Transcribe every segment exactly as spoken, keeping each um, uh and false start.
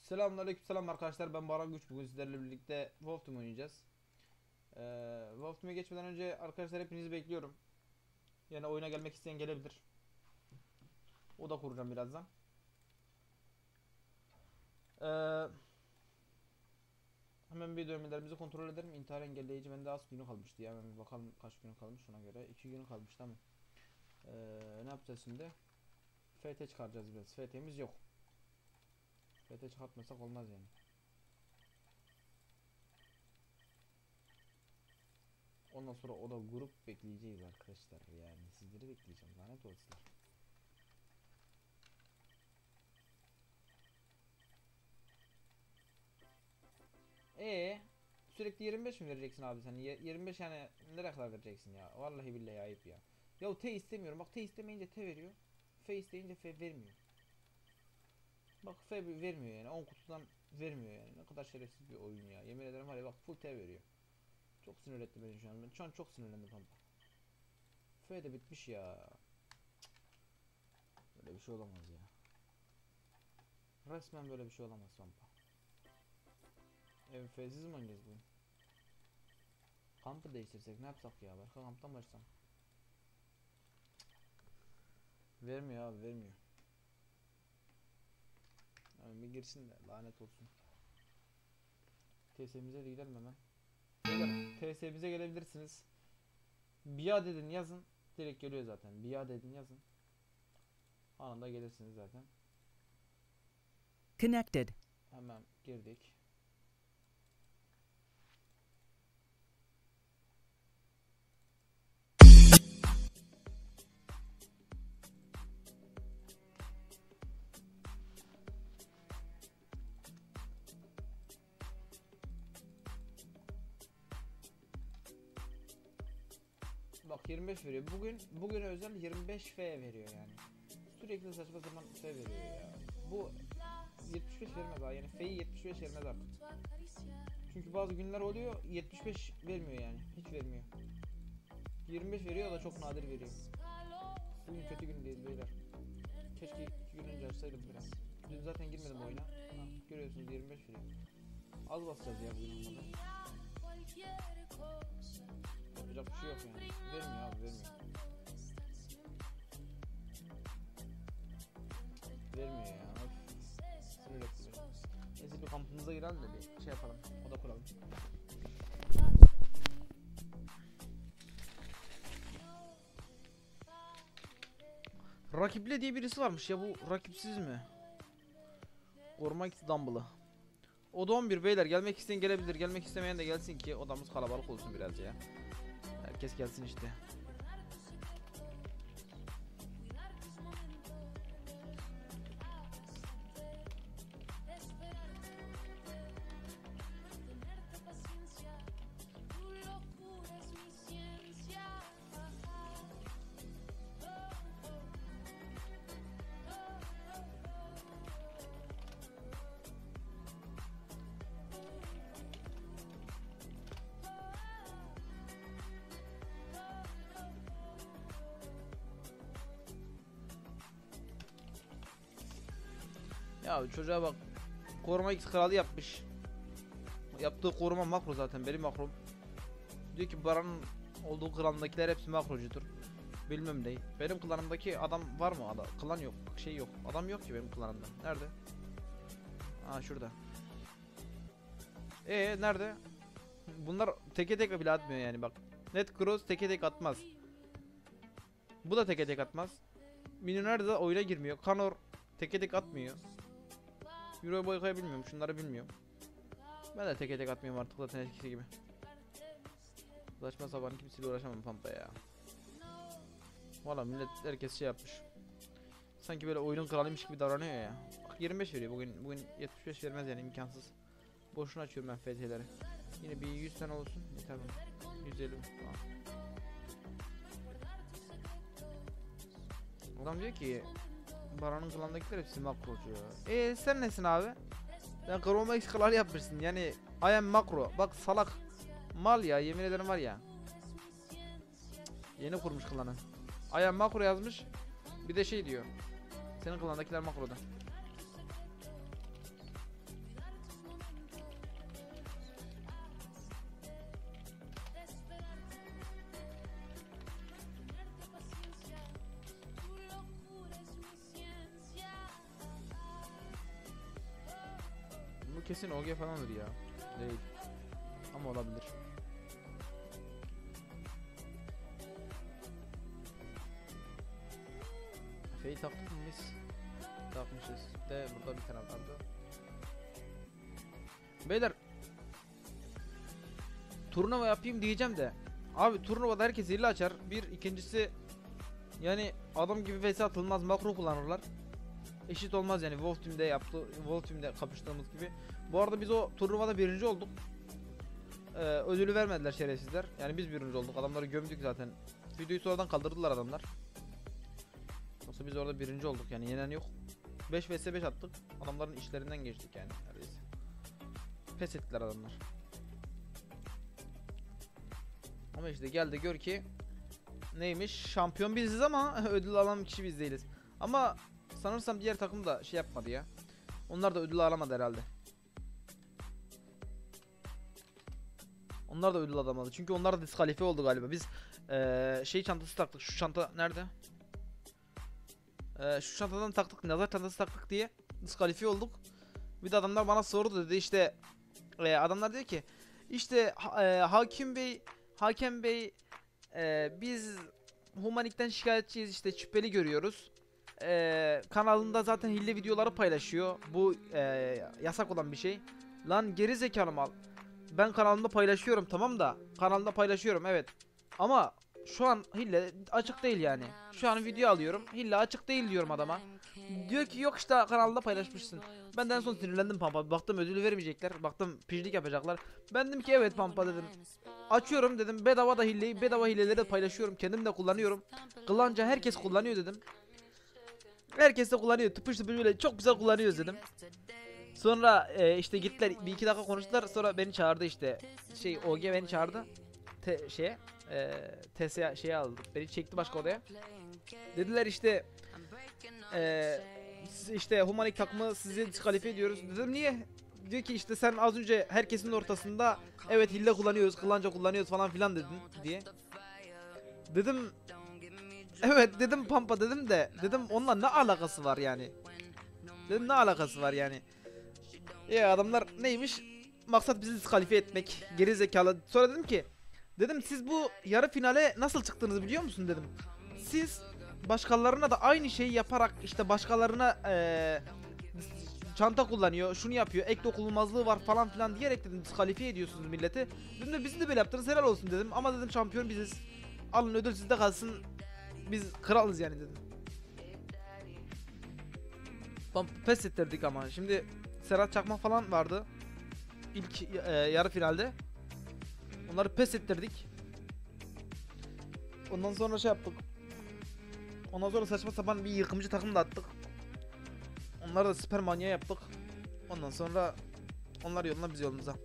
Selamünaleyküm selam arkadaşlar, ben Baran Güç. Bugün sizlerle birlikte Wolf Team oynayacağız. Ee, Wolf Team'e geçmeden önce arkadaşlar hepinizi bekliyorum. Yani oyuna gelmek isteyen gelebilir. O da kuracağım birazdan. Ee, Hemen bir dövmelerimizi kontrol edelim. İntihar engelleyici bende az günü kalmıştı ya. Hemen bir bakalım kaç günü kalmış ona göre. iki günü kalmış, tamam. Ee, ne yapacağız şimdi? F T çıkaracağız biraz. F T'miz yok. F T çıkartmasak olmaz yani. Ondan sonra o da grup bekleyeceğiz arkadaşlar. Yani sizleri bekleyeceğim. Lanet olsun. Ee, Sürekli yirmi beş mi vereceksin abi sen? Ye- yirmi beş yani nereye kadar vereceksin ya? Vallahi billahi ayıp ya. Ya T istemiyorum. Bak T istemeyince T veriyor. F isteyince F vermiyor. Bak F vermiyor yani. on kutudan vermiyor yani. Ne kadar şerefsiz bir oyun ya. Yemin ederim var ya, bak full T veriyor. Çok sinir etti beni şu an. Ben şu an çok sinirlendim pampa. F de bitmiş ya. Böyle bir şey olamaz ya. Resmen böyle bir şey olamaz pampa. F'siz mi oynayacağız bugün? Kampı değiştirsek ne yapsak ya? Başka kamptan başlasam. Vermiyor abi, vermiyor. Yani bir girsin de lanet olsun. T S'mize de gidelim hemen. Beyler, T S'mize gelebilirsiniz. Biat edin yazın. Direkt geliyor zaten. Biat edin yazın. Anında gelirsiniz zaten. Connected. Hemen girdik. Bak yirmi beş veriyor. Bugün bugüne özel yirmi beş F veriyor yani. Sürekli saçma sapan F veriyor ya. Bu yetmiş beş vermez ha, yani F'yi yetmiş beş vermez artık. Çünkü bazı günler oluyor yetmiş beş vermiyor yani. Hiç vermiyor. yirmi beş veriyor, o da çok nadir veriyor. Bugün kötü gün değil beyler. Keşke iki gün önce açsaydım biraz. Dün zaten girmedim oyuna. Ha, görüyorsunuz yirmi beş veriyor. Az basacağız ya bugün olmadı. Yapacak bir şey yok yani. Vermiyor abi, vermiyor. Vermiyor ya. Öf. Sinir etti beni. Neyse bir kampımıza girelim de bir şey yapalım. Oda kuralım. Rakiple diye birisi varmış ya, bu rakipsiz mi? Koruma X Dumble'ı. Oda on bir beyler, gelmek isteyen gelebilir, gelmek istemeyen de gelsin ki odamız kalabalık olsun biraz ya. Herkes gelsin işte. Ya çocuğa bak, koruma X kralı yapmış. Yaptığı koruma makro zaten benim makrom. Diyor ki Baran'ın olduğu klandakiler hepsi makrocudur. Bilmem değil. Benim klanımdaki adam var mı? Adam, klan yok, şey yok. Adam yok ki benim klanımda. Nerede? Aa şurada. Ee nerede? Bunlar teke tek bile atmıyor yani bak. Net Cross teke tek atmaz. Bu da teke tek atmaz. Milyoner de oyuna girmiyor. Kanor teke tek atmıyor. Euro'yu boykaya bilmiyorum. Şunları bilmiyorum. Ben de teke tek atmıyorum artık zaten eskisi gibi. Saçma sapan kimseyle uğraşamam pampa ya. Valla millet herkes şey yapmış. Sanki böyle oyunun kralıymış gibi davranıyor ya. Bak yirmi beş veriyor bugün. Bugün yetmiş beş vermez yani, imkansız. Boşuna açıyorum ben F T'leri. Yine bir yüz tane olsun. Yeter mi? yüz elli. Tamam. Adam diyor ki Baran'ın klandakiler hepsi makrocu ya. Eee sen nesin abi? Ben Chroma X klan yapmışsın yani. I am makro. Bak salak. Mal ya, yemin ederim var ya. Yeni kurmuş klanı. I am makro yazmış. Bir de şey diyor. Senin klandakiler makroda. Bu kesin O G falandır ya. Değil. Ama olabilir. F'yi taktık mı biz? Takmışız. De burada bir tane vardı. Beyler, turnuva yapayım diyeceğim de abi turnuvada herkes hile açar. Bir ikincisi yani adam gibi vs atılmaz, makro kullanırlar. Eşit olmaz yani. Wolf Team'de yaptı, Wolf Team'de kapıştığımız gibi. Bu arada biz o turnuvada birinci olduk. Ee, ödülü vermediler şerefsizler. Yani biz birinci olduk. Adamları gömdük zaten. Videoyu sonradan kaldırdılar adamlar. Yoksa biz orada birinci olduk yani, yenen yok. beş vs beş attık. Adamların işlerinden geçtik yani neredeyse. Pes ettiler adamlar. Ama işte gel de gör ki neymiş, şampiyon biziz ama ödül alan kişi biz değiliz. Ama sanırsam diğer takım da şey yapmadı ya. Onlar da ödül alamadı herhalde. Onlar da ödül alamadı. Çünkü onlar da diskalifiye oldu galiba. Biz ee, şey çantası taktık. Şu çanta nerede? Ee, şu çantadan taktık. Nazar çantası taktık diye diskalifiye olduk. Bir de adamlar bana sordu dedi işte. E, adamlar diyor ki işte e, Hakim Bey, Hakem Bey e, biz Humanik'ten şikayetçiyiz, işte şüpheli görüyoruz. E, kanalında zaten hile videoları paylaşıyor. Bu e, yasak olan bir şey. Lan geri zekalı mal. Ben kanalımda paylaşıyorum tamam da. Kanalımda paylaşıyorum evet. Ama şu an hile açık değil yani. Şu an video alıyorum. Hile açık değil diyorum adama. Diyor ki yok işte kanalda paylaşmışsın. Ben de en son sinirlendim Pampa. Baktım ödülü vermeyecekler. Baktım pijlik yapacaklar. Ben dedim ki evet Pampa dedim. Açıyorum dedim. Bedava da hileyi, bedava hileleri de paylaşıyorum. Kendim de kullanıyorum. Kılanca herkes kullanıyor dedim. Herkes de kullanıyor. Tıpış tıpış böyle çok güzel kullanıyoruz dedim. Sonra e, işte gittiler bir iki dakika konuştular. Sonra beni çağırdı işte. Şey O G beni çağırdı. Te, şeye. E, T S şeye aldı. Beni çekti başka odaya. Dediler işte. Eee işte Humanik takımı sizi diskalifiye ediyoruz. Dedim niye? Diyor ki işte sen az önce herkesin ortasında evet hile kullanıyoruz, kılanca kullanıyoruz falan filan dedin diye. Dedim evet dedim Pampa dedim de dedim onunla ne alakası var yani? Dedim ne alakası var yani? Ya adamlar neymiş? Maksat bizi diskalifiye etmek. Geri zekalı. Sonra dedim ki dedim siz bu yarı finale nasıl çıktınız biliyor musun dedim. Siz başkalarına da aynı şeyi yaparak işte başkalarına ee, çanta kullanıyor, şunu yapıyor, ek dokunulmazlığı var falan filan diyerek dedim diskalifiye ediyorsunuz milleti. Dedim de bizi de böyle yaptınız helal olsun dedim ama dedim şampiyon biziz. Alın ödül sizde kalsın. Biz kralız yani dedim. Tam pes ettirdik ama şimdi Serhat Çakmak falan vardı. İlk e, yarı finalde. Onları pes ettirdik. Ondan sonra şey yaptık. Ondan sonra saçma sapan bir yıkımcı takım da attık. Onları da süper manya yaptık. Ondan sonra onlar yoluna biz yolumuza.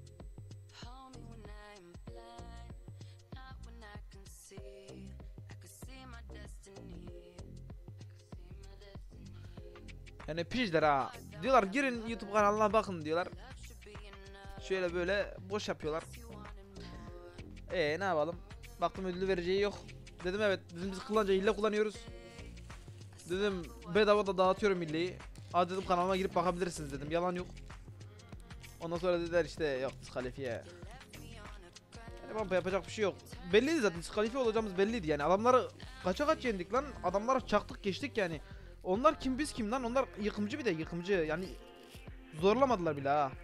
Yani pijler ha. Diyorlar girin YouTube kanalına bakın diyorlar. Şöyle böyle boş yapıyorlar. Eee ne yapalım? Baktım ödülü vereceği yok. Dedim evet dedim biz kıllanca hile kullanıyoruz. Dedim bedava da dağıtıyorum hilleyi. Hadi dedim kanalıma girip bakabilirsiniz dedim. Yalan yok. Ondan sonra dediler işte yok diskalifiye. Yani bampa yapacak bir şey yok. Belliydi zaten diskalifiye olacağımız belliydi yani. Adamları kaça kaç yendik lan. Adamlara çaktık geçtik yani. Onlar kim biz kim lan? Onlar yıkımcı bir de yıkımcı yani. Zorlamadılar bile ha.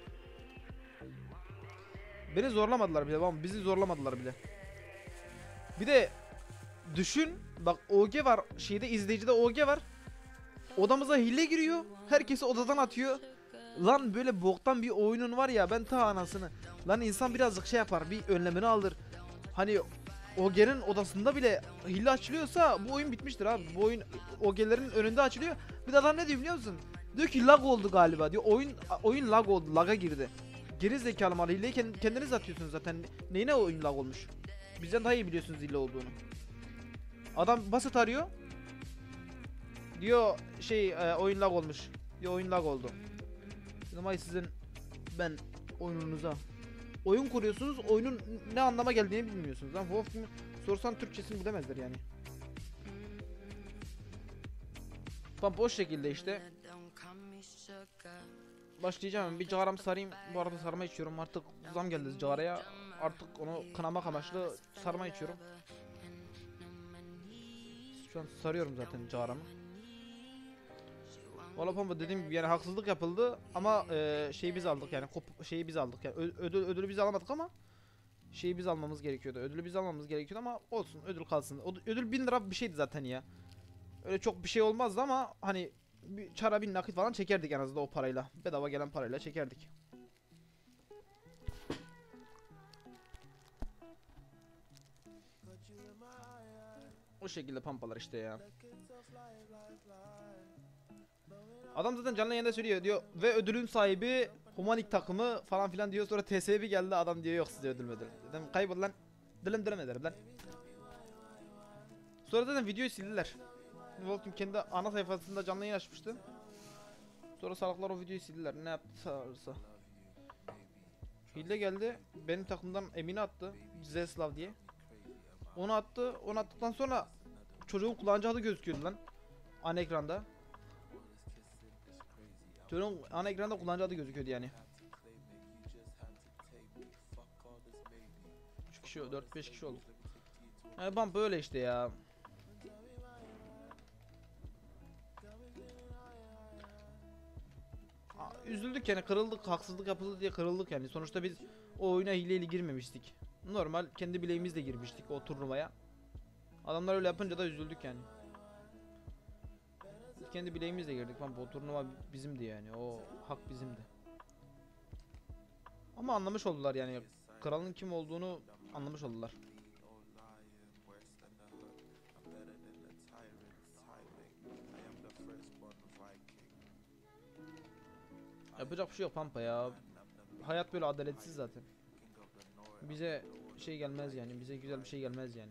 Beni zorlamadılar bile ama bizi zorlamadılar bile. Bir de düşün bak O G var şeyde izleyicide O G var. Odamıza hile giriyor. Herkesi odadan atıyor. Lan böyle boktan bir oyunun var ya ben ta anasını. Lan insan birazcık şey yapar bir önlemini alır. Hani O G'nin odasında bile hile açılıyorsa bu oyun bitmiştir abi. Bu oyun O G'lerin önünde açılıyor. Bir de adam ne diyor biliyor musun? Diyor ki lag oldu galiba diyor. Oyun oyun lag oldu. Laga girdi. Geri zekalı mal hileyi kendiniz atıyorsunuz zaten. Neyine oyun lag olmuş? Bizden daha iyi biliyorsunuz hile olduğunu. Adam basit arıyor. Diyor şey e, oyun lag olmuş. Diyor oyun lag oldu. Ama sizin ben oyununuza oyun kuruyorsunuz, oyunun ne anlama geldiğini bilmiyorsunuz. Lan Wolf Team'i sorsan Türkçesini bilemezler yani. Tam boş şekilde işte. başlayacağım. Bir cağaram sarayım. Bu arada sarma içiyorum. Artık zam geldi cağaraya. Artık onu kınamak amaçlı sarma içiyorum. Şu an sarıyorum zaten cağaramı. Valla Pampa dediğim gibi yani haksızlık yapıldı ama e, şeyi biz aldık yani kop şeyi biz aldık yani Ö ödül ödülü biz alamadık ama şeyi biz almamız gerekiyordu. Ödülü biz almamız gerekiyordu ama olsun, ödül kalsın. O, ödül bin lira bir şeydi zaten ya. Öyle çok bir şey olmazdı ama hani bir çara bin nakit falan çekerdik en azından o parayla. Bedava gelen parayla çekerdik. O şekilde pampalar işte ya. Adam zaten canlı yayında söylüyor diyor ve ödülün sahibi Humanik takımı falan filan diyor, sonra T S B geldi adam diyor yok size ödül müdür. Dedim kaybol lan. Dilim dilim ederim lan. Sonra zaten videoyu sildiler. Volkim kendi ana sayfasında canlı yayın açmıştı. Sonra salaklar o videoyu sildiler. Ne yaptılarsa. Hile geldi. Benim takımdan Emin'i attı. Zeslav diye. Onu attı. Onu attıktan sonra çocuğun kullanıcı adı gözüküyordu lan. Ana ekranda. Çocuğun ana ekranda kullanıcı adı gözüküyordu yani. üç kişi, dört beş kişi olduk. Yani bump böyle işte ya. Üzüldük yani, kırıldık, haksızlık yapıldı diye kırıldık yani. Sonuçta biz o oyuna hileyle girmemiştik. Normal kendi bileğimizle girmiştik o turnuvaya. Adamlar öyle yapınca da üzüldük yani. Biz kendi bileğimizle girdik ama o turnuva bizimdi yani, o hak bizimdi. Ama anlamış oldular yani, kralın kim olduğunu anlamış oldular. Yapacak bir şey yok Pampa ya. Hayat böyle adaletsiz zaten. Bize şey gelmez yani, bize güzel bir şey gelmez yani.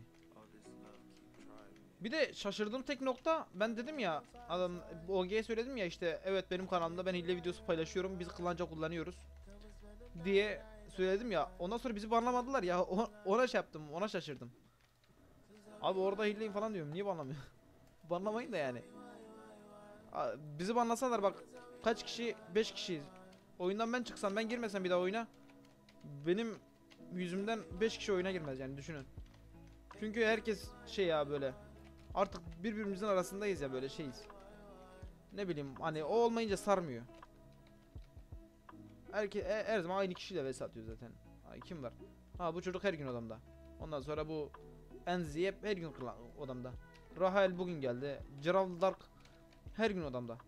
Bir de şaşırdığım tek nokta, ben dedim ya adam O G'ye söyledim ya işte, evet benim kanalımda ben hile videosu paylaşıyorum, biz klanca kullanıyoruz diye söyledim ya. Ondan sonra bizi banlamadılar ya, ona şey yaptım, ona şaşırdım. Abi orada hileyim falan diyorum, niye banlamıyor? Banlamayın da yani. Bizi banlasalar bak, kaç kişi, beş kişiyiz. Oyundan ben çıksam, ben girmesem bir daha oyuna, benim yüzümden beş kişi oyuna girmez yani, düşünün. Çünkü herkes şey ya, böyle artık birbirimizin arasındayız ya, böyle şeyiz. Ne bileyim hani, o olmayınca sarmıyor. Herke, her zaman aynı kişiyle vs atıyor zaten. Ay, kim var? Ha, bu çocuk her gün odamda. Ondan sonra bu Enzi hep her gün odamda. Rahel bugün geldi. Gerald Dark her gün odamda.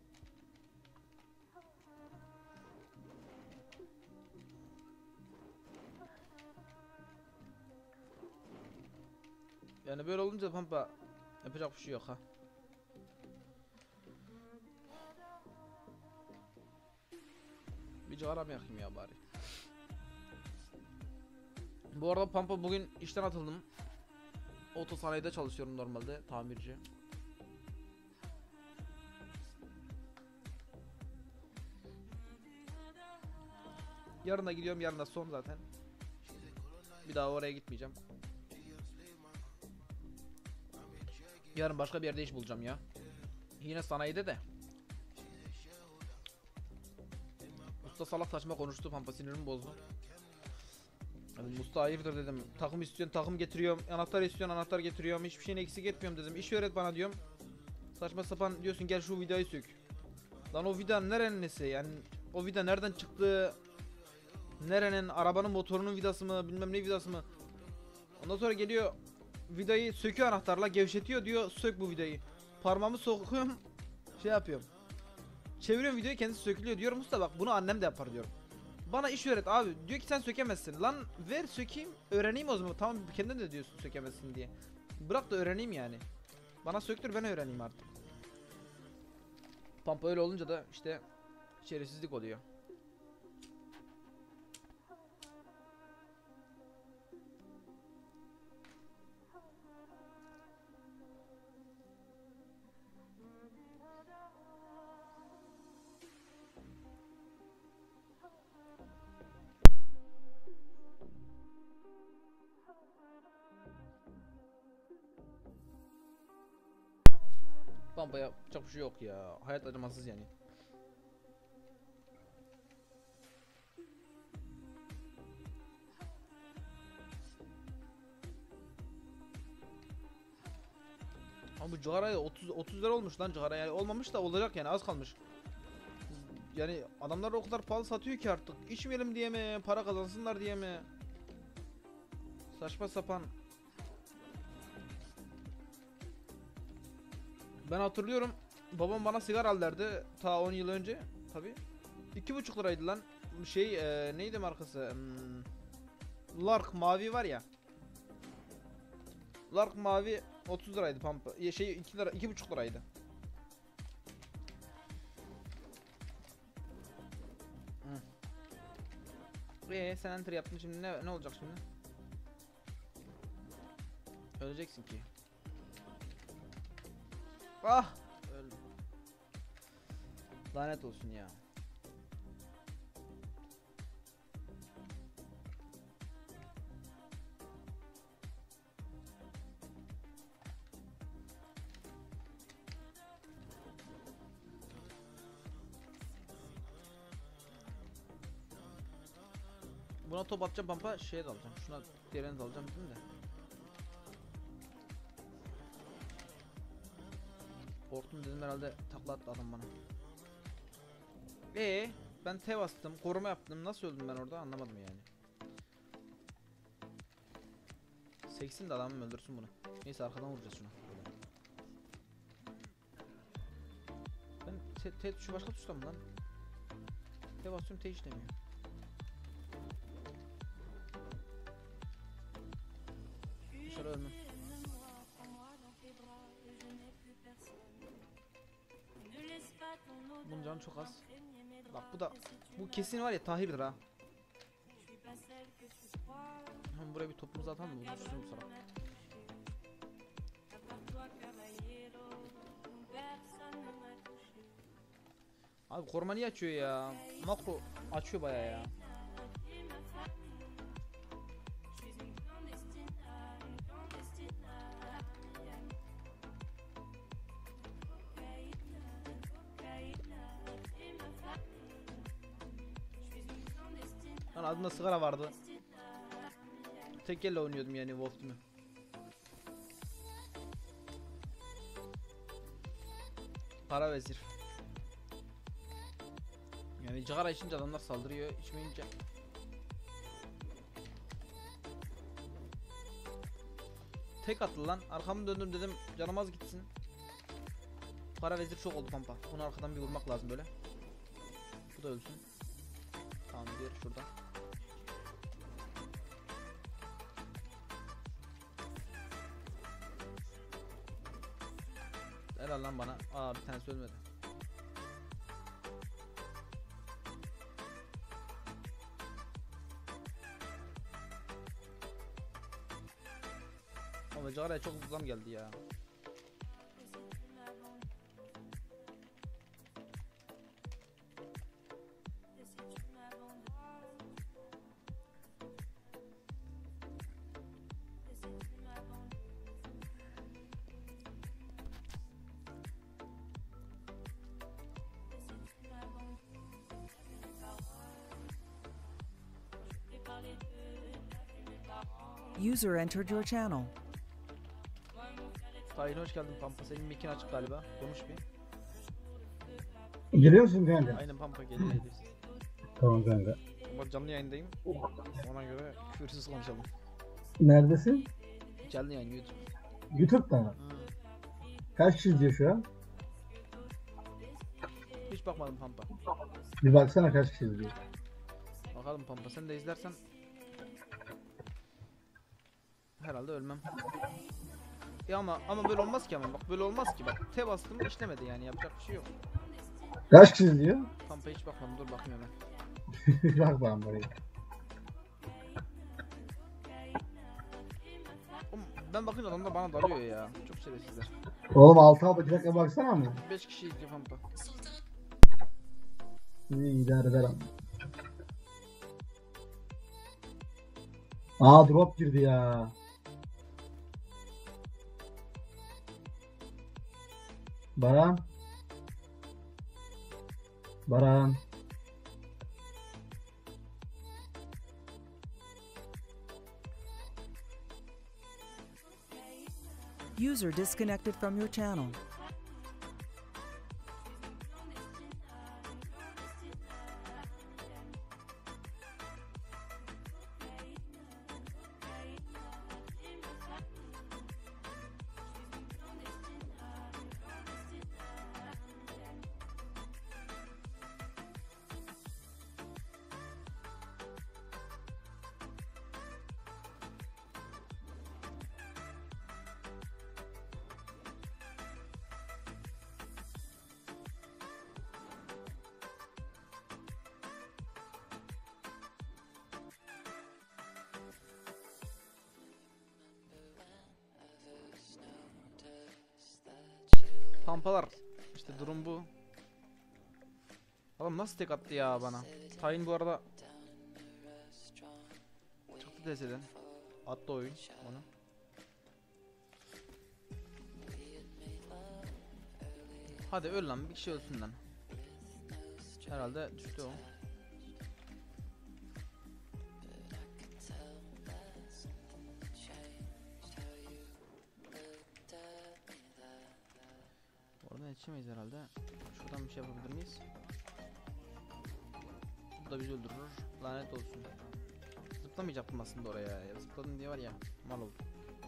Yani böyle olunca Pampa yapacak bir şey yok ha. Bir cigara mı yakayım ya bari. Bu arada Pampa bugün işten atıldım. Otosanayide çalışıyorum normalde, tamirci. Yarın da gidiyorum, yarın da son zaten. Bir daha oraya gitmeyeceğim. Yarın başka bir yerde iş bulacağım ya. Yine sanayide de. Usta salak saçma konuştu, Pampa sinirimi bozdu. Yani Musta hayırdır dedim. Takım istiyorsun, takım getiriyorum. Anahtar istiyorsun, anahtar getiriyorum. Hiçbir şeyini eksik etmiyorum dedim. İş öğret bana diyorum. Saçma sapan diyorsun, gel şu vidayı sök. Lan o vida nerenin nesi yani, o vida nereden çıktı? Nerenin, arabanın motorunun vidası mı, bilmem ne vidası mı? Ondan sonra geliyor vidayı söküyor anahtarla, gevşetiyor, diyor sök bu vidayı. Parmağımı sokuyorum, şey yapıyorum, çeviriyorum videoyu, kendisi sökülüyor. Diyorum usta bak, bunu annem de yapar diyorum. Bana iş öğret abi. Diyor ki sen sökemezsin. Lan ver sökeyim, öğreneyim o zaman. Tamam, kendin de diyorsun sökemezsin diye. Bırak da öğreneyim yani. Bana söktür, ben öğreneyim artık. Pampa öyle olunca da işte şerefsizlik oluyor. Pampa yapacak bir şey yok ya. Hayat acımasız yani. Abi cigaraya otuz otuz lira olmuş lan cigara, yani olmamış da olacak yani, az kalmış. Yani adamlar o kadar pahalı satıyor ki artık. İçmeyelim diye mi, para kazansınlar diye mi? Saçma sapan. Ben hatırlıyorum, babam bana sigara al derdi ta on yıl önce tabi. iki buçuk liraydı lan. Şey e, neydi markası? Hmm, Lark mavi var ya. Lark mavi otuz liraydı pampa. Ya şey iki lira, iki buçuk liraydı. Eee sen enter yaptın, şimdi ne ne olacak şimdi? Öleceksin ki. Ah! Öldüm. Lanet olsun ya. Buna top atacağım pampa, şeye de alacağım. Şuna diğerini de alacağım dedim de. Korktum dedim, herhalde takla attı adam bana. Ee, ben T bastım, koruma yaptım. Nasıl öldüm ben orada anlamadım yani. Seksin de adamım, öldürsün bunu. Neyse arkadan vuracağız şuna. Ben T, T tuşu başka tuşla mı lan? T basıyorum, T işlemiyor. Dışarı ölmem. Bunun canı çok az. Bak bu da, bu kesin var ya Tahir'dir ha. Hemen buraya bir topumuzu atalım mı? Bu düşsün bu salak. Abi koruma niye açıyor ya? Makro açıyor baya ya. Lan adımda sigara vardı. Tek elle oynuyordum yani Wolf Team'i. Para vezir. Yani cigara içince adamlar saldırıyor, içmeyince. Tek attı lan, arkamı döndüm dedim canım az gitsin. Para vezir çok oldu pampa. Bunu arkadan bir vurmak lazım böyle. Bu da ölsün. Tamam, diğer şurada. Helal lan bana. Aa, bir tanesi ölmedi. Ama cigaraya çok zam geldi ya. User entered your channel. Tahir hoş geldin pampa. Senin mikin açık galiba. Konuş bir. Geliyor musun kanka? Aynen pampa, geliyor geliyor. Tamam kanka. Bak canlı yayındayım. Ona göre küfürsüz konuşalım. Neredesin? Canlı yayın YouTube. YouTube'da mı? Hmm. Kaç kişi izliyor şu an? Hiç bakmadım pampa. Bir baksana kaç kişi izliyor. Bakalım pampa, sen de izlersen herhalde ölmem. Ya ama ama böyle olmaz ki, ama bak böyle olmaz ki, bak T bastım işlemedi yani, yapacak bir şey yok. Kaç kişi izliyor? Pampa hiç bakmadım, dur bakayım hemen. Bak bana buraya. Oğlum, ben bakınca adamlar bana dalıyor ya. Çok şerefsizler. Oğlum altı abi, bir dakika baksana mı? beş kişi izliyor pampa. İyi, idare eder ama. Aa, drop girdi ya. Baran. Baran. User disconnected from your channel. Pampalar. İşte durum bu. Oğlum nasıl tek attı ya bana. Tayin bu arada çıktı D S'den. Attı oyun onu. Hadi öl lan, bir kişi ölsün lan. Herhalde düştü o. Oradan yetişemeyiz herhalde. Şuradan bir şey yapabilir miyiz? Bu da bizi öldürür. Lanet olsun. Zıplamayacaktım aslında oraya ya. Zıpladım diye var ya. Mal oldu.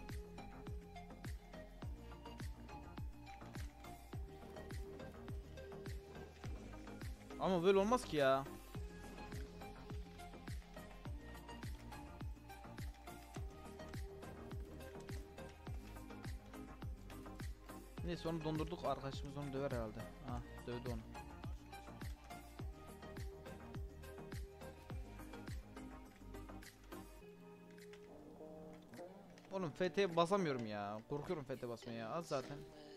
Ama böyle olmaz ki ya. Neyse onu dondurduk, arkadaşımız onu döver herhalde. Ha, dövdü onu. Oğlum F T'ye basamıyorum ya. Korkuyorum F T basmaya ya. Az zaten.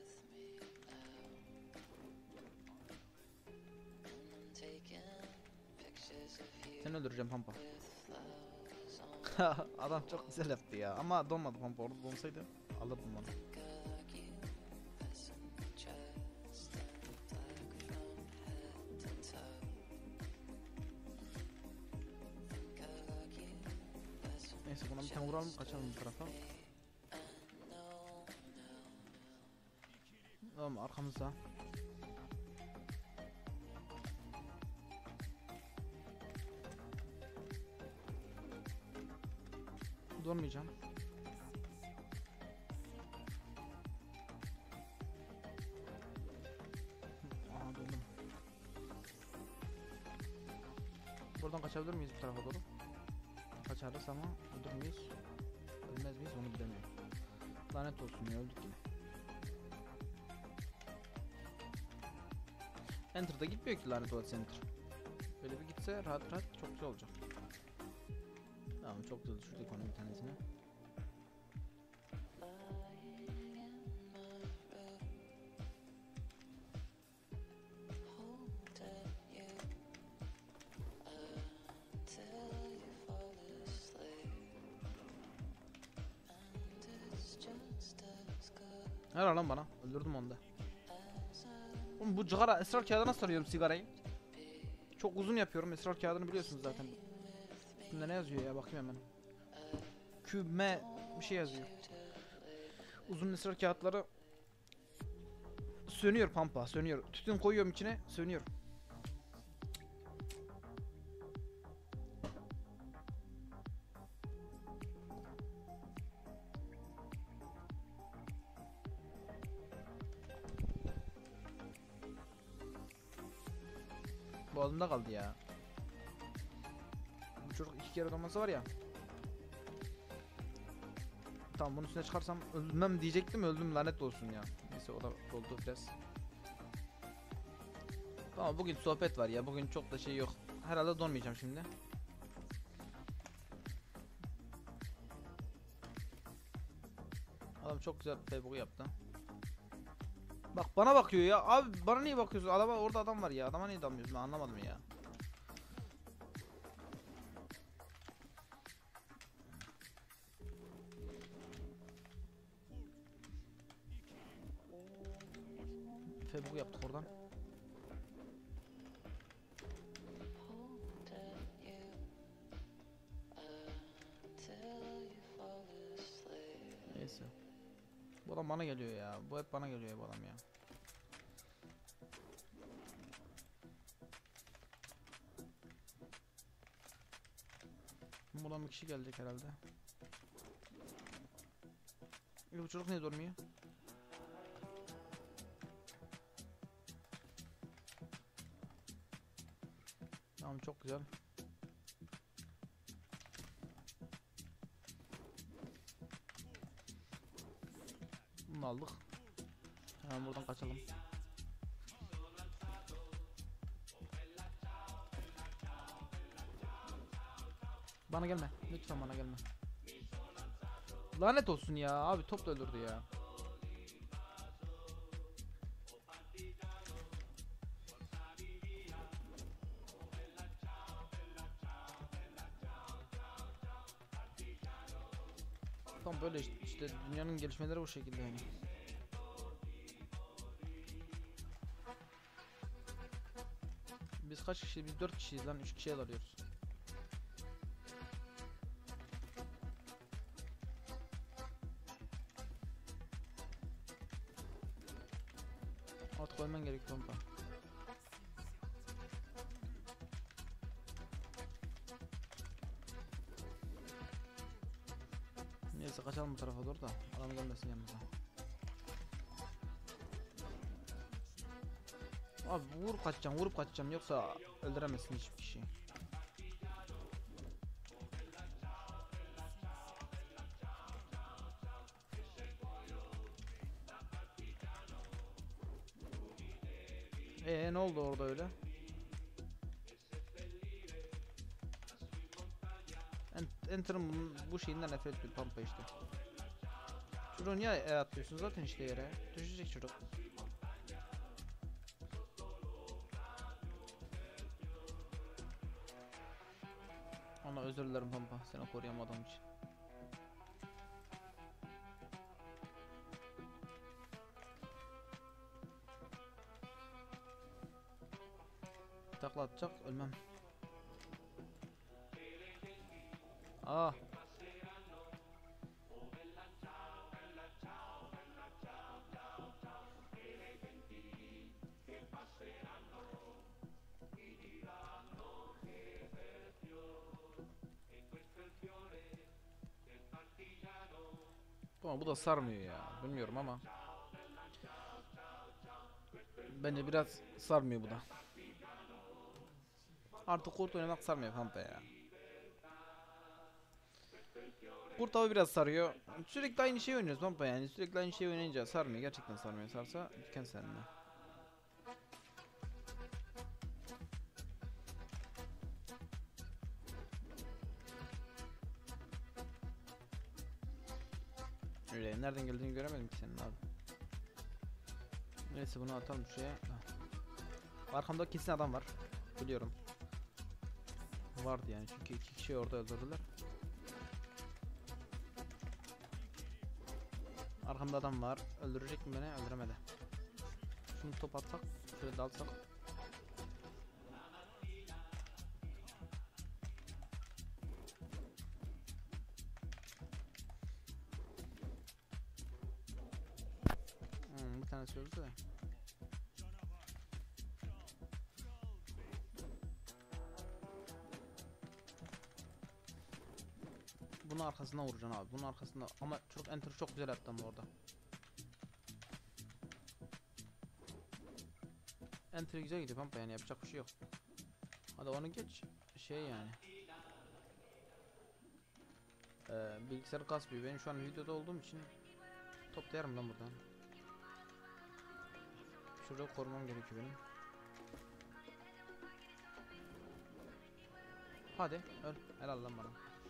Seni öldüreceğim Pampa. Adam çok güzel yaptı ya. Ama donmadı Pampa. Orada donsaydı alırdım onu. Neyse buna bir tane vuralım, kaçalım bu tarafa. Tamam, arkamızda. Donmayacağım. Aha, dondum. Buradan kaçabilir miyiz bu tarafa doğru? Kaçarız ama öldür müyüz? Ölmez miyiz onu bilemiyorum. Lanet olsun ya, öldük yine. Enter'da gitmiyor ki lanet olası Enter. Böyle bir gitse rahat rahat çok güzel olacak. Tamam, çok güzel düşürdük onu bir tanesine. Helal lan bana. Öldürdüm onu da. Oğlum bu cigara, esrar kağıdına sarıyorum sigarayı. Çok uzun yapıyorum. Esrar kağıdını biliyorsunuz zaten. Üstünde ne yazıyor ya, bakayım hemen. Küme bir şey yazıyor. Uzun esrar kağıtları sönüyor Pampa, sönüyor. Tütün koyuyorum içine, sönüyor. Boğazımda kaldı ya. Bu çocuk iki kere donması var ya. Tamam, bunun üstüne çıkarsam ölmem diyecektim, öldüm, lanet olsun ya. Neyse o da oldu biraz. Tamam, bugün sohbet var ya, bugün çok da şey yok. Herhalde donmayacağım şimdi. Adam çok güzel playbook'u yaptı. Bak bana bakıyor ya. Abi bana niye bakıyorsun? Adama, orada adam var ya. Adama niye dalmıyorsun? Ben anlamadım ya. Playbook'u yaptık oradan. Neyse. Bu adam adam bana geliyor ya. Bu hep bana geliyor bu adam ya. Buradan bir kişi gelecek herhalde. E, bu çocuk niye durmuyor? Tamam, çok güzel. Bunu aldık. Hemen buradan kaçalım. Bana gelme. Lütfen bana gelme. Lanet olsun ya. Abi top da öldürdü ya. Tam böyle işte, işte dünyanın gelişmeleri bu şekilde yani. Biz kaç kişi? Biz dört kişiyiz lan, üç kişiye dalıyoruz. Artık ölmen gerekiyor pompa. Neyse kaçalım bu tarafa doğru da adam gelmesin yanımıza. Abi vur kaçacağım, vurup kaçacağım, yoksa öldüremezsin hiçbir kişiyi. Eee ne oldu orada öyle? Enter'ın bu şeyinden nefret ediyor pampa işte. Çocuğu niye e atıyorsun zaten işte yere? Düşecek çocuk. Ama özür dilerim pampa, seni koruyamadım için. Takla atacak, ölmem. Ah. Tamam, bu da sarmıyor ya. Bilmiyorum ama. Bence biraz sarmıyor bu da. Artık kurt oynamak sarmıyor pampa ya. Kurt avı biraz sarıyor. Sürekli aynı şeyi oynuyoruz pampa yani. Sürekli aynı şeyi oynayınca sarmıyor. Gerçekten sarmıyor. Sarsa diken seninle. Öyle nereden geldiğini göremedim ki senin abi. Neyse bunu atalım şuraya. Arkamda kesin adam var. Biliyorum. Vardı yani çünkü iki kişi orada öldürdüler. Arkamda adam var. Öldürecek mi beni? Öldüremedi. Şunu top atsak, şöyle dalsak. Hmm, bir tanesi öldü de. Bunun arkasına vuracaksın abi. Bunun arkasında ama çok enter çok güzel attı ama orada. Enter güzel gidiyor pampa yani, yapacak bir şey yok. Hadi onu geç. Şey yani. Ee, bilgisayarı kasmıyor. Benim şu an videoda olduğum için toplayarım lan buradan. Şurada korumam gerekiyor benim. Hadi öl. Helal lan bana.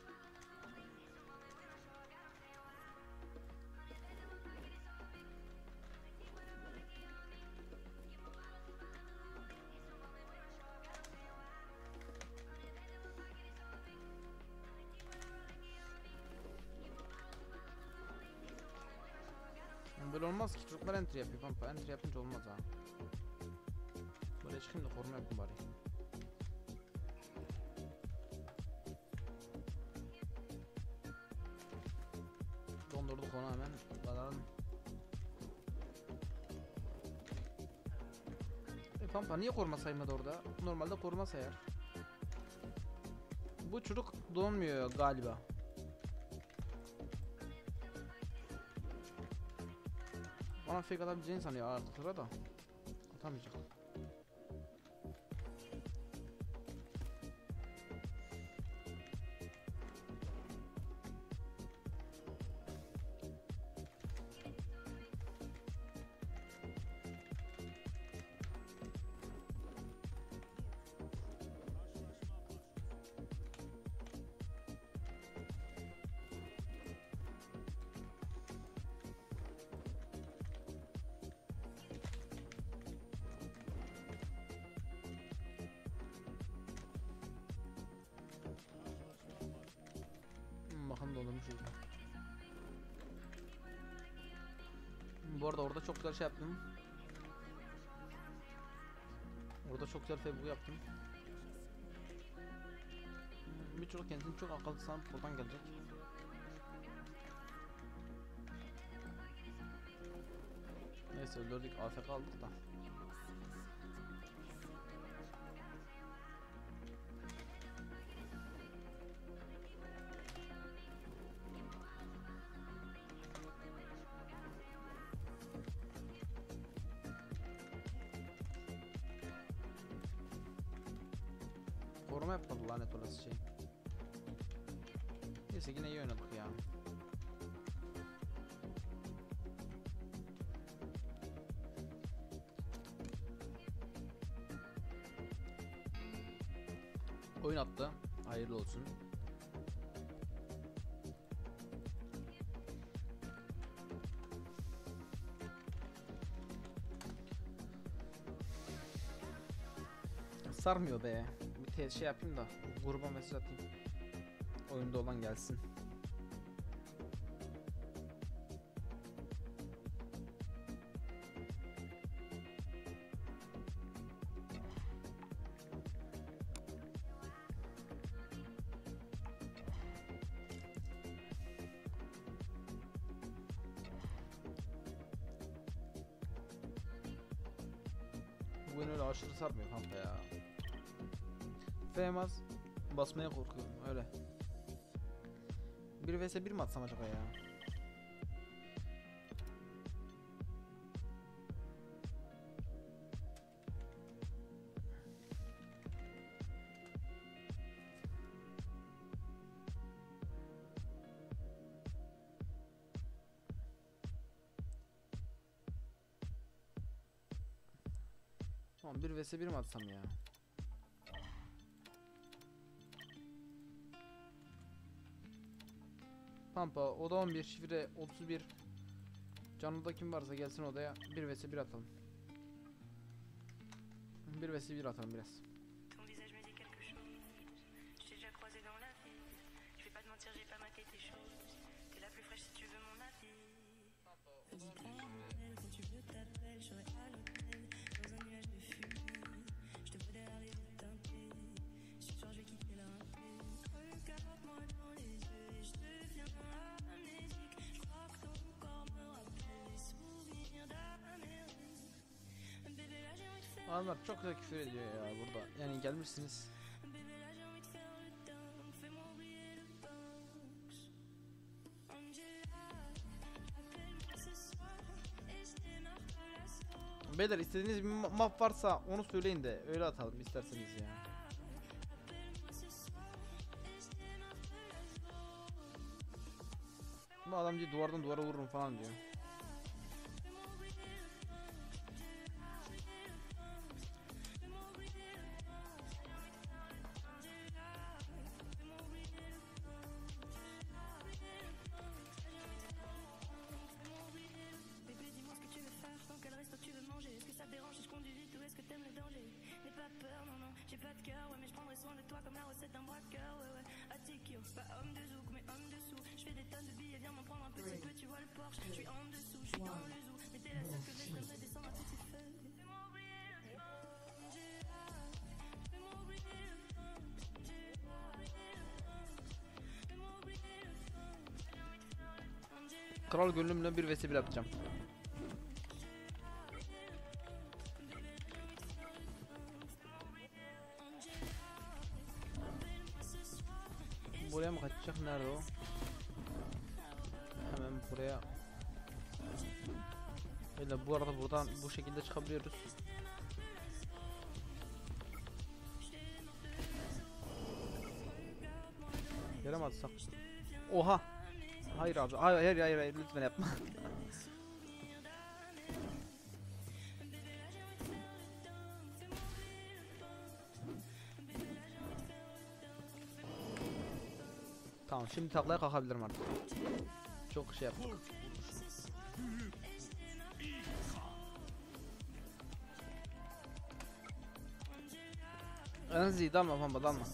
Böyle olmaz ki, çocuklar entry yapıyor pampa. Entry yapınca olmaz ha. Böyle çıkayım da koruma yapayım bari. Dondurduk onu hemen. Alalım. Pampa niye koruma saymadı orada? Normalde koruma sayar. Bu çocuk donmuyor galiba. Bana fake atabileceğini sanıyor artık sıra da. Atamayacak. Bakın dondurmuş yüzü. Bu arada orada çok güzel şey yaptım. Orada çok güzel Facebook yaptım. Bir çocuk kendini çok akıllı sanıp buradan gelecek. Neyse öldürdük, A F K aldık da. Koruma yapmadı lanet olası şey. Neyse yine iyi oynadık ya. Oyun attı. Hayırlı olsun. Sarmıyor be. Bir te şey yapayım da gruba mesaj atayım. Oyunda olan gelsin. Bugün öyle aşırı sarmıyor kanka ya. Femaz basmaya korkuyorum öyle. bir vs bir mi atsam acaba ya? Tamam bir vs bir mi atsam ya? Pampa oda on bir şifre otuz bir. Canlıda kim varsa gelsin odaya bir vs bir atalım. bir vs bir atalım biraz. Ton visage me dit quelque chose. Je t'ai déjà croisé dans la vie. Je vais pas te mentir, j'ai pas maté tes choses. T'es la plus fraîche si tu veux mon avis. Quand tu veux t'appelles, je serai à l'hôtel dans un nuage de fumée. Je te vois derrière les yeux teintés. Ce soir je vais quitter la rapée. Regarde-moi dans les yeux et je deviens amnésique. Je crois que ton corps me rappelle les souvenirs d'Amérique. Bébé là j'ai envie de faire. Adamlar çok güzel küfür ediyor ya burada. Yani gelmişsiniz. Bébé là j'ai envie de faire le dingue. Fais-moi oublier le box. Angela, appelle-moi ce soir et je démarre de la sauce. Beyler istediğiniz bir ma- map varsa onu söyleyin de öyle atalım isterseniz ya. Appelle-moi ce soir et je démarre de la sauce. Bu adam diyor duvardan duvara vururum falan diyor. Fais-moi oublier le Fais-moi oublier le Angela, fais-moi oublier le Bébé, dis-moi ce que tu veux faire, dans quel resto tu veux manger. Est-ce que ça te dérange si je conduis vite ou est-ce que t'aimes le danger? N'aie pas peur, non, non, j'ai pas de cœur, ouais, mais je prendrai soin de toi comme la recette d'un braqueur, ouais, ouais. Atikio, pas homme de zouk, mais homme de sous. Je fais des tonnes de billets, viens m'en prendre un petit peu, tu vois le Porsche. Je suis en dessous, je suis dans le zoo, mais t'es la seule que j'aimerais descendre à toutes ces feuilles. Fais-moi oublier le Angela, fais-moi oublier le Angela, fais-moi oublier le Angela. Kral gönlümle bir vs bir atacağım. Buraya mı kaçacak? Nerede o? Hemen buraya. Öyle bu arada buradan bu şekilde çıkabiliyoruz. Yere mi atsak? Oha! Hayır abi. Hayır hayır hayır, hayır. Lütfen yapma. Tamam, şimdi taklaya kalkabilirim artık. Çok şey yaptık. Enzi dalma pamba dalma.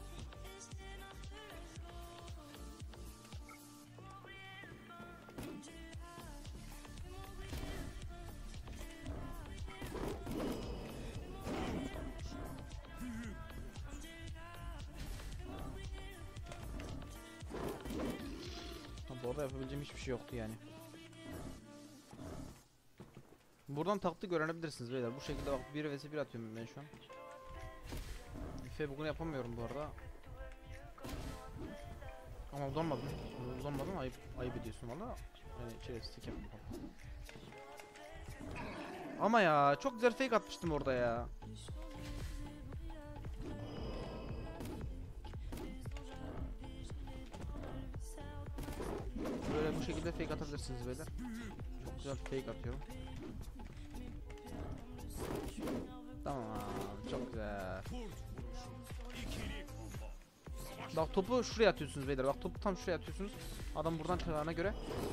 Bu arada yapabileceğim hiçbir şey yoktu yani. Buradan taktik öğrenebilirsiniz beyler. Bu şekilde bak bir vs bir atıyorum ben şu an. F bugün yapamıyorum bu arada. Ama donmadım. Donmadım, ayıp ayıp ediyorsun valla. Yani çelesizlik yapma. Ama ya çok güzel fake atmıştım orada ya. Böyle bu şekilde fake atabilirsiniz beyler. Çok güzel fake atıyorum. Tamam, çok güzel. Bak topu şuraya atıyorsunuz beyler. Bak topu tam şuraya atıyorsunuz. Adam buradan çalana göre.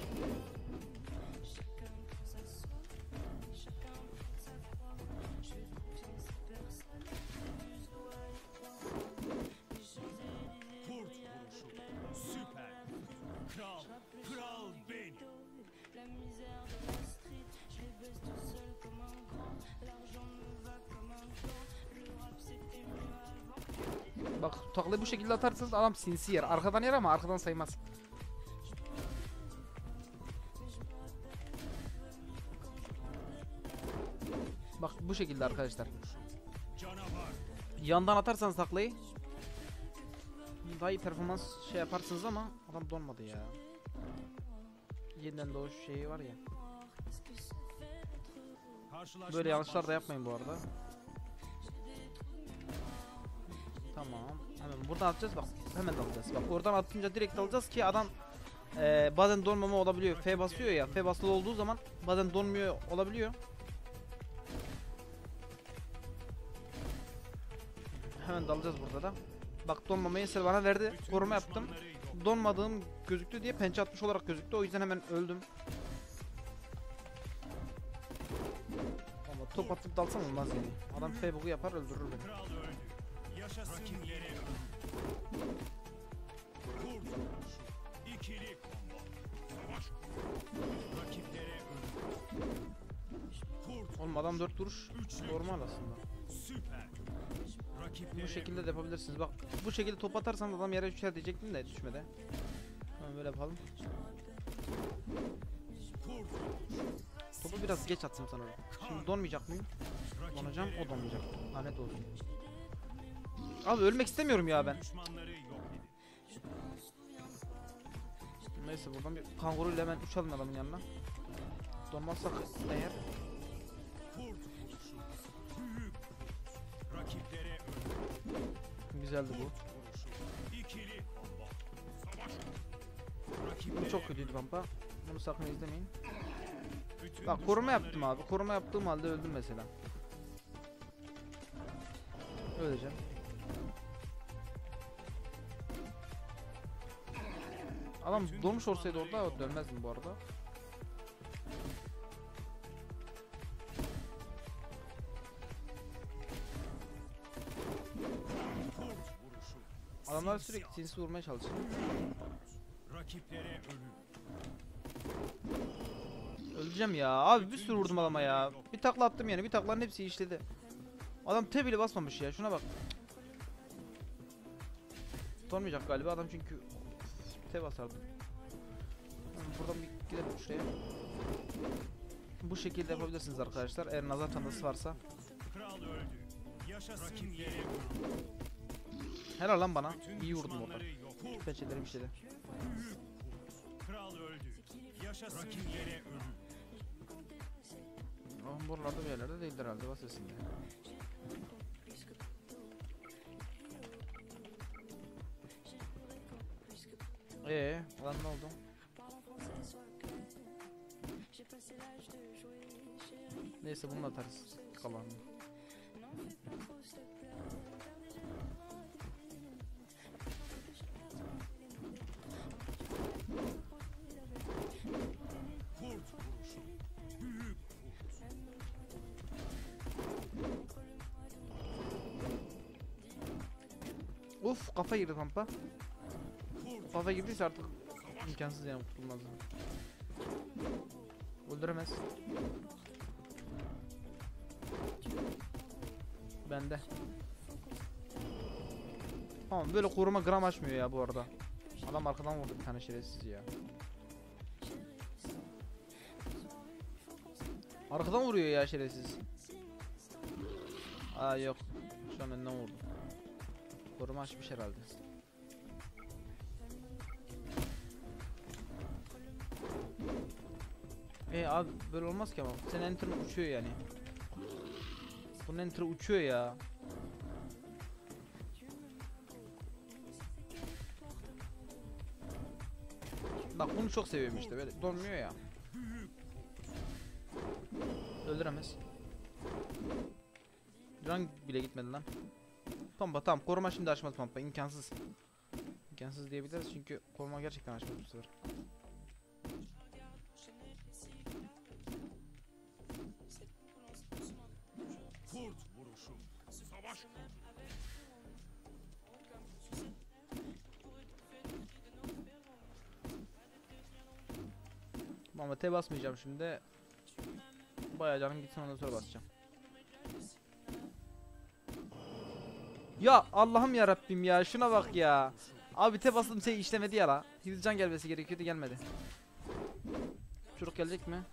Bak taklayı bu şekilde atarsanız adam sinsi yer. Arkadan yer ama arkadan saymaz. Bak bu şekilde arkadaşlar. Yandan atarsanız taklayı daha iyi performans şey yaparsınız ama adam donmadı ya. Yeniden doğuş şeyi var ya. Böyle yanlışlar da yapmayın bu arada. Tamam. Hemen buradan atacağız bak. Hemen alacağız. Bak oradan atınca direkt alacağız ki adam e, bazen donmama olabiliyor. F basıyor ya. F basılı olduğu zaman bazen donmuyor olabiliyor. Hemen dalacağız burada da. Bak donmamayı mesela bana verdi. Koruma yaptım. Donmadığım gözüktü diye pençe atmış olarak gözüktü. O yüzden hemen öldüm. Ama top atıp dalsam olmaz yani. Adam F bug'u yapar öldürür beni. Rakipleri kurt ikili combo savaş rakiplere kurt Oğlum adam dört vuruş normal aslında. süper Bu şekilde de yapabilirsiniz. Bak bu şekilde top atarsan adam yere düşer diyecektim de düşmedi. Hemen böyle yapalım. Topu biraz geç atsam sanırım. Şimdi donmayacak mıyım? Donacağım, o donmayacak. Lanet olsun. Abi ölmek istemiyorum ya ben. Neyse buradan bir kanguruyla hemen uçalım adamın yanına. Donmazsak eğer. Güzeldi bu. Bu çok kötüydü pampa. Bunu sakın izlemeyin. Bak koruma yaptım abi. Koruma yaptığım halde öldüm mesela. Öleceğim. Adam donmuş olsaydı orada dönmezdim bu arada. Adamlar sürekli sinsi vurmaya çalışıyor. Rakiplere ölüm. Öleceğim ya. Abi bir sürü vurdum adama ya. Bir takla attım yani. Bir taklanın hepsi işledi. Adam T bile basmamış ya. Şuna bak. Donmayacak galiba adam çünkü T basardı. Buradan bir gidelim şuraya. Bu şekilde yapabilirsiniz arkadaşlar. Eğer nazar çantası varsa. Kral öldü. Yaşasın rakiplere Helal lan bana. İyi vurdum orada. Kurt Pençeleri bir şeyde. kral öldü. Yaşasın rakiplere ölüm. Ama buralarda bir yerlerde değil herhalde basesinde. Eee lan ne oldu? Neyse bunu atarız kalanını. Kurt vuruşu. Büyük Uf kafa girdi pampa. kurt. Kafa girdiyse artık imkansız yani kurtulmaz. Öldüremez. Bende. Tamam böyle koruma gram açmıyor ya bu arada. Adam arkadan vurdu bir tane şerefsiz ya. Arkadan vuruyor ya şerefsiz. Aa yok. Şu an önden vurdu. Koruma açmış herhalde. E abi böyle olmaz ki ama. Senin enter uçuyor yani. Bunun enter uçuyor ya. Bak bunu çok seviyorum işte böyle donmuyor ya. Öldüremez. Can bile gitmedi lan. Pampa tamam koruma şimdi açmaz pampa imkansız. İmkansız diyebiliriz çünkü koruma gerçekten açmaz bu sefer. Kurt vuruşu. Savaş kurdu. Ama T basmayacağım şimdi. Bayağı canım gitsin ondan sonra basacağım. Ya Allah'ım ya Rabbim ya şuna bak ya. Abi T bastım şey işlemedi ya la. Hizcan gelmesi gerekiyordu gelmedi. Çocuk gelecek mi?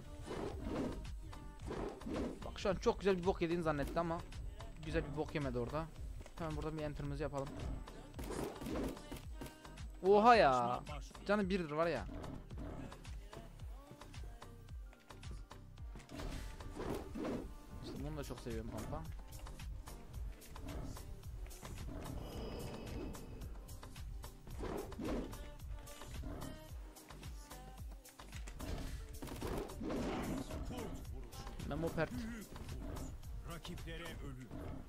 Bak şu an çok güzel bir bok yediğini zannetti ama güzel bir bok yemedi orada. Hemen burada bir enter'ımızı yapalım. Oha ya. Canı birdir var ya. İşte bunu da çok seviyorum pampa. Memo pert. Rakiplere ölüm.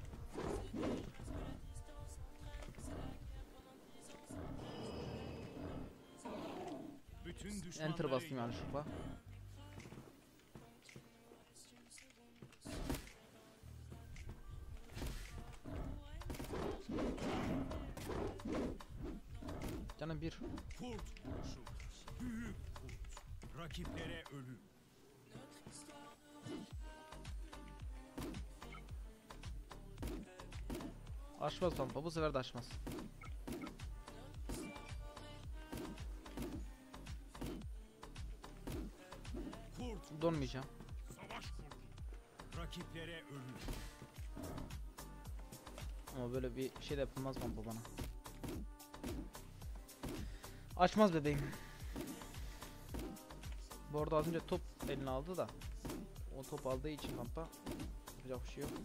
Bütün düşmanları Enter bastım yanlışlıkla. Canım bir. Kurt vuruşu. Büyük kurt. Rakiplere ölüm. Açmaz pampa bu sefer de açmaz. Kurt Donmayacağım. savaş kurdu. Rakiplere ölüm. Ama böyle bir şey de yapılmaz pampa bana. Açmaz bebeğim. Bu arada az önce top eline aldı da. O top aldığı için pampa. Yapacak bir şey yok.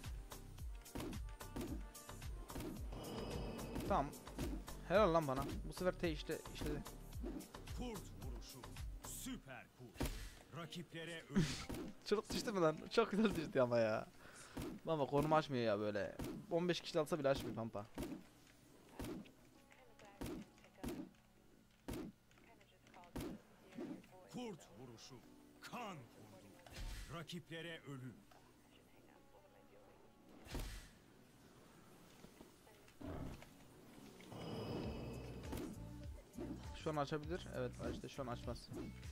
Tamam. Helal lan bana. Bu sefer T işte işledi. Kurt vuruşu. Süper kurt. Rakiplere ölüm. Çocuk düştü mü lan? Çok güzel düştü ama ya. Ama konum açmıyor ya böyle. on beş kişi alsa bile açmıyor pampa. Kurt vuruşu. Kan kurdu. Rakiplere ölüm. Şu an açabilir. Evet işte şu an açmaz.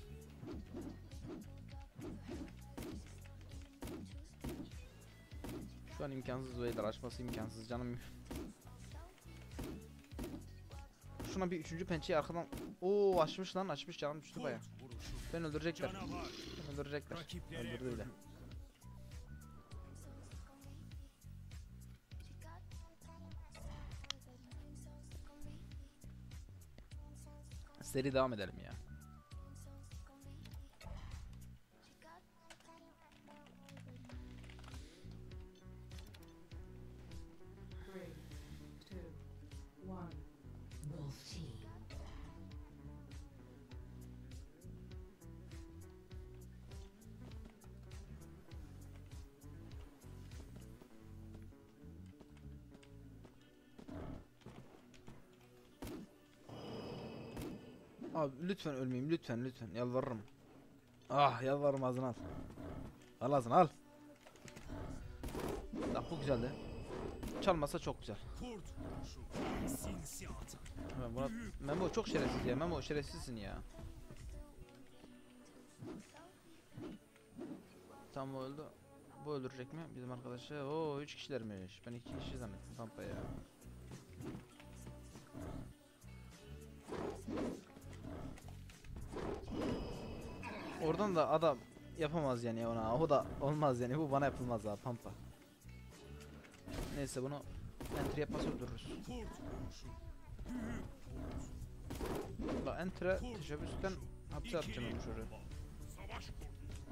Şu an imkansız beyler açması imkansız canım. Şuna bir üçüncü pençeyi arkadan. Oo açmış lan açmış canım düştü baya. Kurt vuruşu. Ben öldürecekler. Canavar. Ben öldürecekler. Rakiplere Öldürdü bile. ölüm. Seri devam edelim ya. Abi lütfen ölmeyeyim, lütfen lütfen yalvarırım. Ah yalvarırım, ağzını al. Al ağzını al. Bak bu güzeldi. Çalmasa çok güzel. Kurt vuruşu. Sinsi atak. Ben buna... Memo çok şerefsiz ya, Memo şerefsizsin ya. Tam bu öldü. Bu öldürecek mi bizim arkadaşı? Oo üç kişilermiş. Ben iki kişi zannettim Pampa ya. Oradan da adam yapamaz yani ona. O da olmaz yani. Bu bana yapılmaz abi Pampa. Neyse bunu enter yapmasa öldürürüz. Kurt vuruşu. Bak enter'e teşebbüsten hapse atacağım onu şuraya. Savaş kurdu.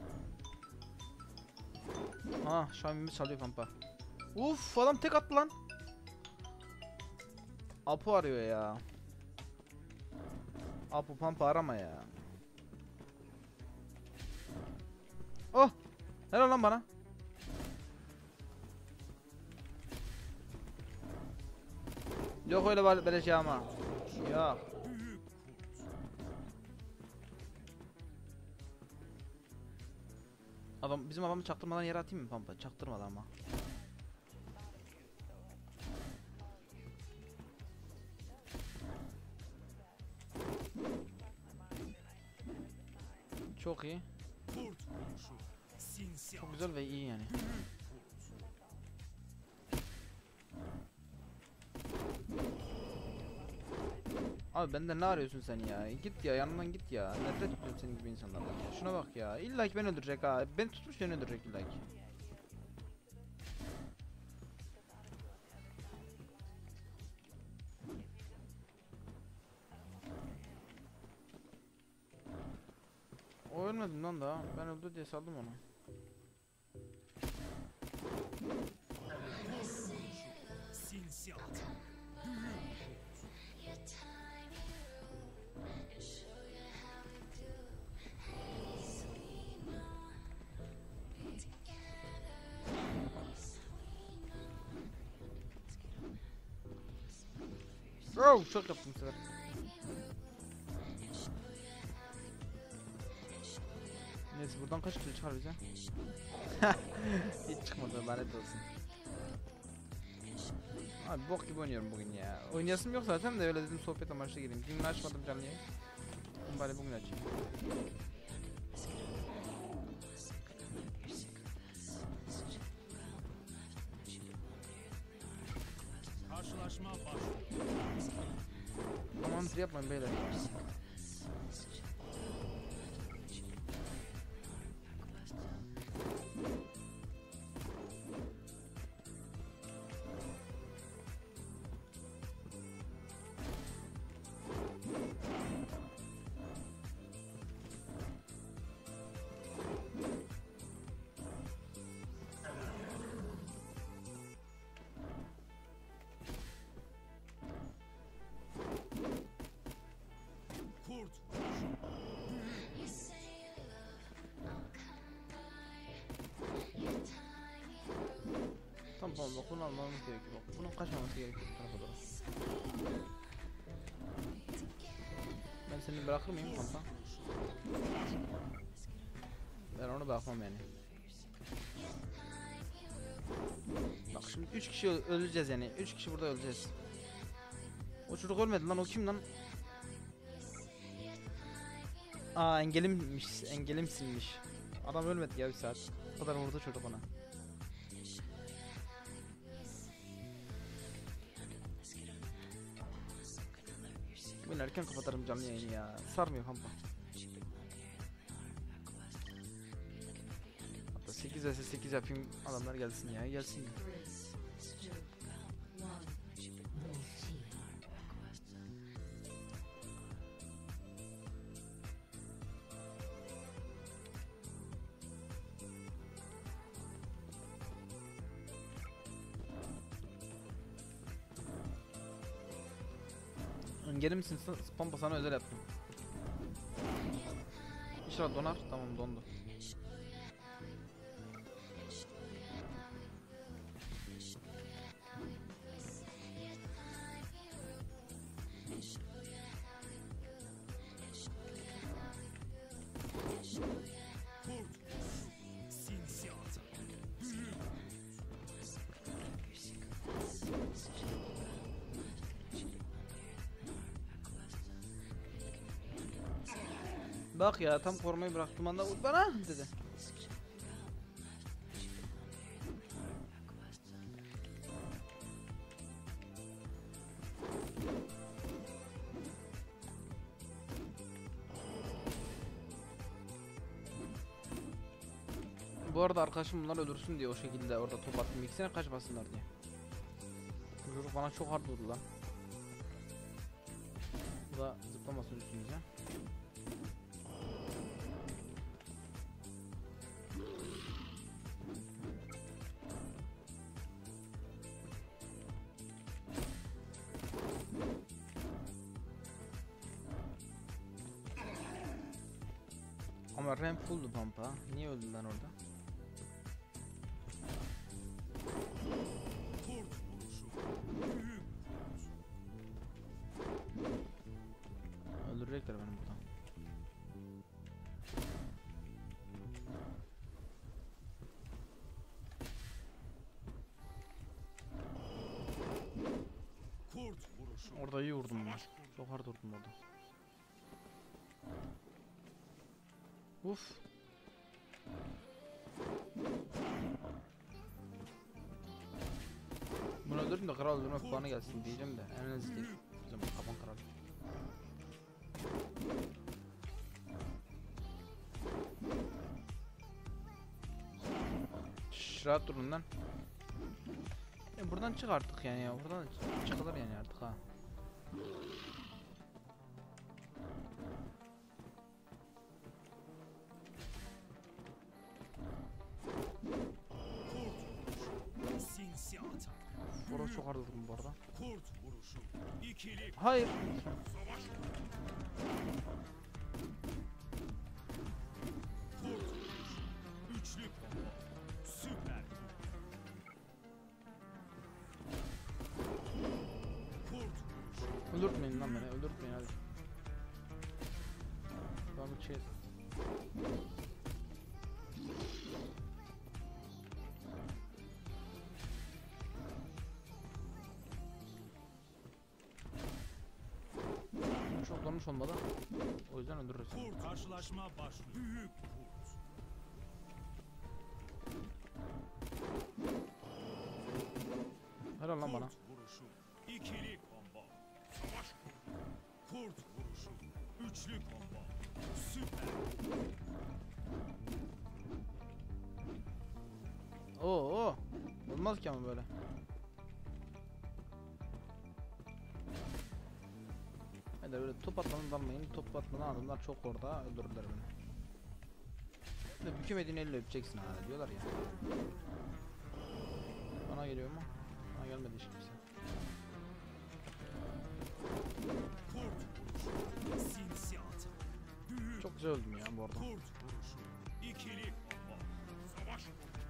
Ha Şamimiz çalıyor Pampa. Uf adam tek attı lan. Apo arıyor ya. Apo Pampa arama ya. Oh! Helal lan bana. Yok öyle böyle böyle ama. Ya. Adam bizim adamı çaktırmadan yere atayım mı Pampa? Çaktırmadan ama. Çok iyi. Kurt vuruşu. Sinsi Çok atak. güzel ve iyi yani. Abi benden ne arıyorsun sen ya? Git ya, yanından git ya. Nefret ediyorum senin gibi insanlardan ya. Şuna bak ya. İlla ki beni öldürecek ha. Beni tutmuş beni öldürecek illa ki. O ölmedi lan daha. Ben öldü diye saldım onu. Sinsi atak. Oh, çok yaptım bu sefer. Neyse buradan kaç kilo çıkar bize? Hiç çıkmadı, lanet olsun. Abi bok gibi oynuyorum bugün ya. Oynayasım yok zaten de öyle dedim sohbet amaçlı gireyim. Dün açmadım canlıyı. Bari bugün açayım. Karşılaşma başlıyor. Aman tır yapmayın beyler. Kurt Tamam tamam bak bunu almamız gerekiyor. Bak bunun kaçmaması gerekiyor bu tarafa doğru. Ben seni bırakır mıyım kanka? Ben onu bırakmam yani. Bak şimdi üç kişi ö- öleceğiz yani. üç kişi burada öleceğiz. O çocuk ölmedi lan, o kim lan? Aa engelimmiş, engelimsinmiş. Adam ölmedi ya bir saat. O kadar vurdu çocuk ona. Ben erken kapatırım canlı yayını ya. Sarmıyor kampa. Hatta sekiz vs sekiz yapayım, adamlar gelsin ya, gelsin. Gelir misin? Spampa sana özel yaptım. İnşallah donar. Tamam dondu. Sinsi atak. Bak ya tam korumayı bıraktım anda vur bana dedi. Bu arada arkadaşım bunlar öldürsün diye o şekilde orada top attım, ikisine kaçmasınlar diye. Bu çocuk bana çok hard vurdu lan. Bu da zıplamasın üstümüze. Ama ramp fulldu pampa. Niye öldün lan orada? Kurt vuruşu. Büyük Öldürecekler beni buradan. kurt vuruşu. Orada iyi vurdum ben. Çok hard vurdum orada. Uf. Bunu öldürdüm de kral öldürme puanı gelsin diyeceğim de en az değil. O zaman kapan kral. Şşş, rahat durun lan. E buradan çık artık yani ya. Buradan çıkılır yani artık ha. Sinsi atak. Orası çok hard vurdum bu arada. Kurt vuruşu. İkili Hayır. savaş. Kurt vuruşu. Üçlü combo. Süper. Kurt vuruşu. Öldürtmeyin lan beni, öldürtmeyin hadi. Ben bir şey... Çok donmuş olmadı. O yüzden öldürürüz. Kurt karşılaşma başlıyor. Büyük kurt. Helal lan bana. Kurt vuruşu. İkili combo. Savaş. Kurt vuruşu. Üçlü combo. Süper. Oo, oo. Olmaz ki ama böyle. Hadi öyle top atmadan dalmayın. Top atmadan adamlar çok orada öldürürler beni. Bir de bükemediğin elle öpeceksin hala diyorlar ya. Bana geliyor mu? Bana gelmedi hiç kimse. Kurt vuruşu. Sinsi atak. Büyük Çok güzel öldüm ya bu arada. kurt vuruşu. İkili combo. Savaş.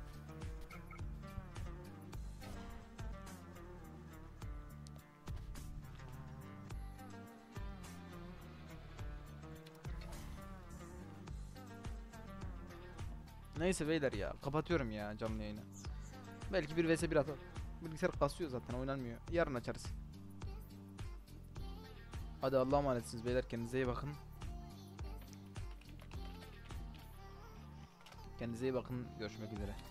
Neyse beyler ya kapatıyorum ya canlı yayını. Belki bir vs bir atar. Bilgisayar kasıyor zaten oynanmıyor. Yarın açarız. Hadi Allah'a emanetsiniz beyler, kendinize iyi bakın. Kendinize iyi bakın, görüşmek üzere.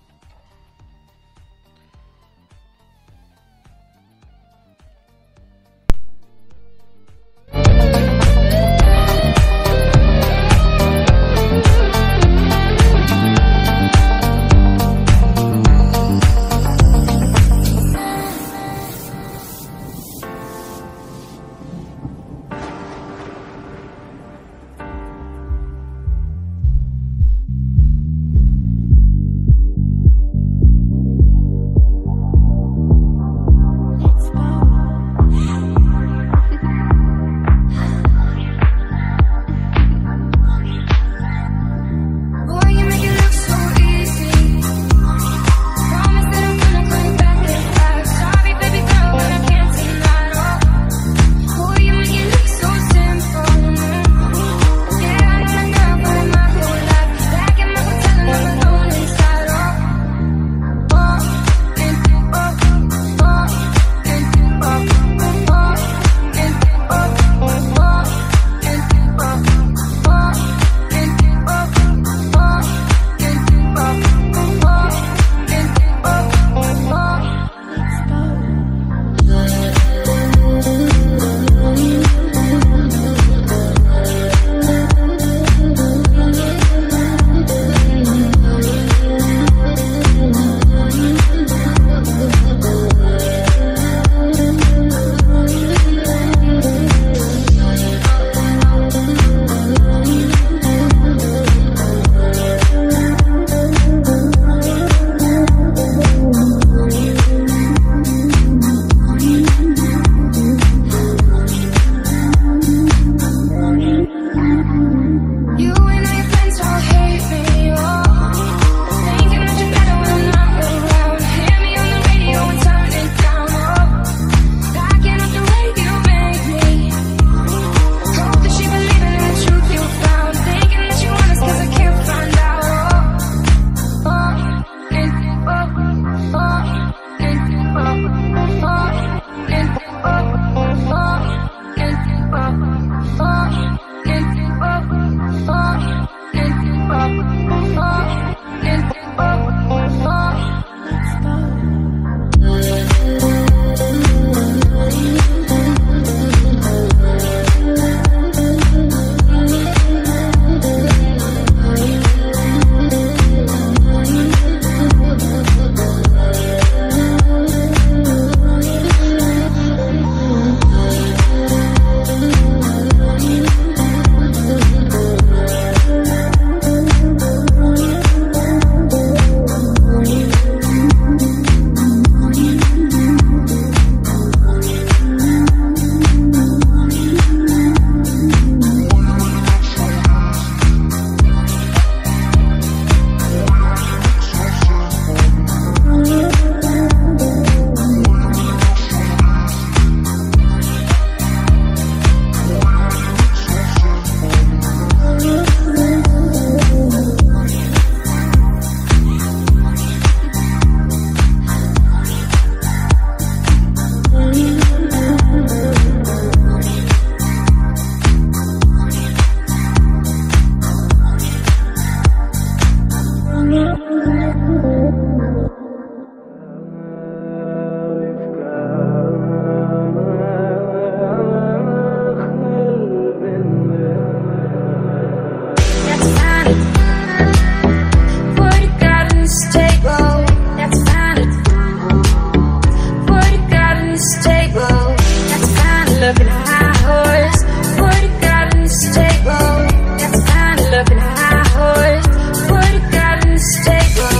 looking high horse. What you got in the stable? That's a fine looking high horse. What you got in the stable?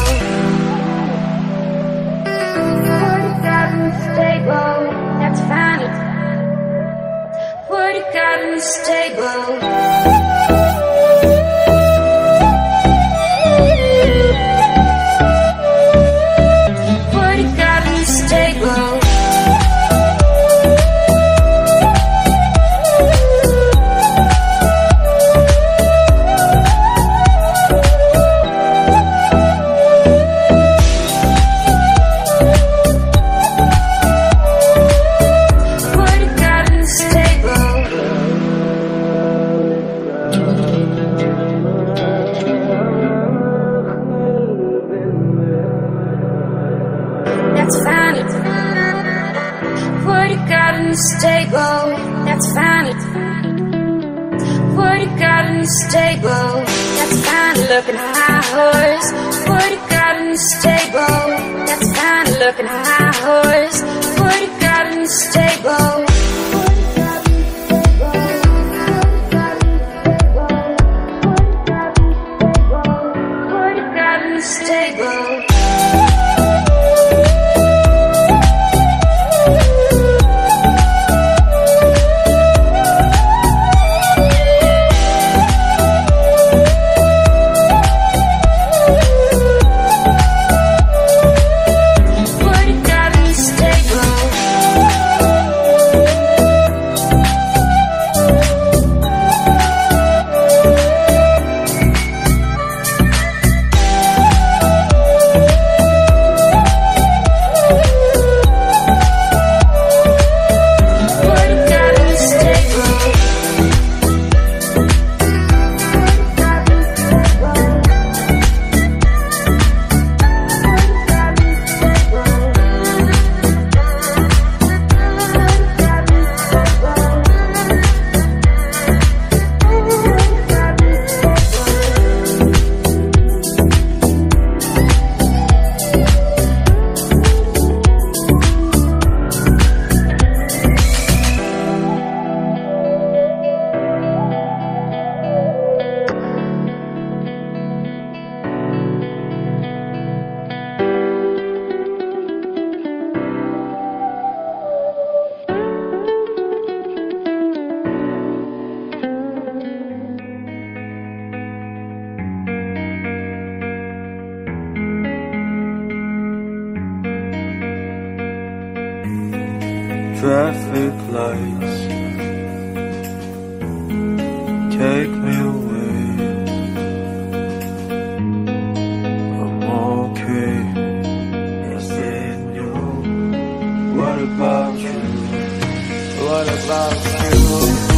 What you got in the stable? That's fine. What you got in the stable? What you got in the stable? What you got in the stable? That's fine. What you got in the stable? That's fine. What you got in the stable? That's fine looking high horse. What you got in the stable? That's fine looking high horse. What you got in the stable? What you got in the stable? What you got in the stable? What you got in the stable? Traffic lights take me away. I'm okay. Yes, and you. What about you? What about you?